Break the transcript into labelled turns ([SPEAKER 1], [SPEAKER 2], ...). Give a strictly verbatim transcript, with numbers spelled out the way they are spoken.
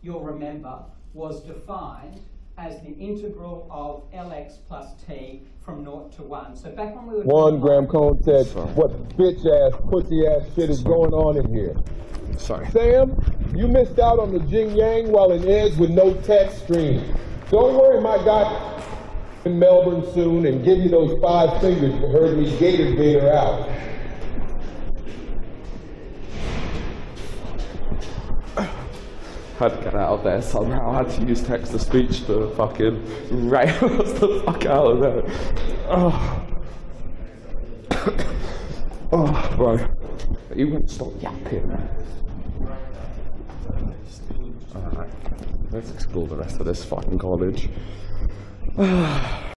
[SPEAKER 1] you'll remember, was defined as the integral of Lx plus t from naught to one. So back when we were
[SPEAKER 2] one, Graham Cohn said, what bitch ass, pussy ass shit is going on in here?
[SPEAKER 3] Sorry.
[SPEAKER 2] Sam, you missed out on the Jing Yang while in Edge with no text stream. Don't worry, my guy, in Melbourne soon, and give you those five fingers you heard me gator gator out.
[SPEAKER 3] I had to get out of there somehow. I had to use text-to-speech to fucking rail us the fuck out of there. Oh, oh bro. You won't stop yapping. Alright, let's explore the rest of this fucking college.